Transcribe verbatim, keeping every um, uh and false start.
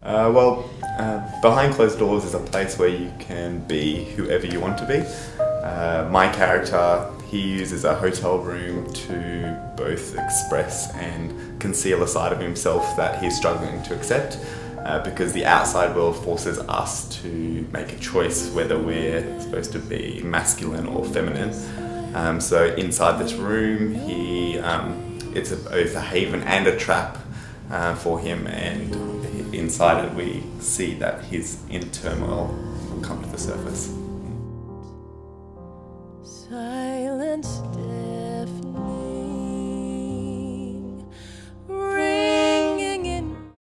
Uh, well, uh, behind closed doors is a place where you can be whoever you want to be. Uh, my character, he uses a hotel room to both express and conceal a side of himself that he's struggling to accept, uh, because the outside world forces us to make a choice whether we're supposed to be masculine or feminine. Um, so inside this room, he, um, it's a, both a haven and a trap uh, for him, and inside it we see that his inner turmoil will come to the surface. Silence.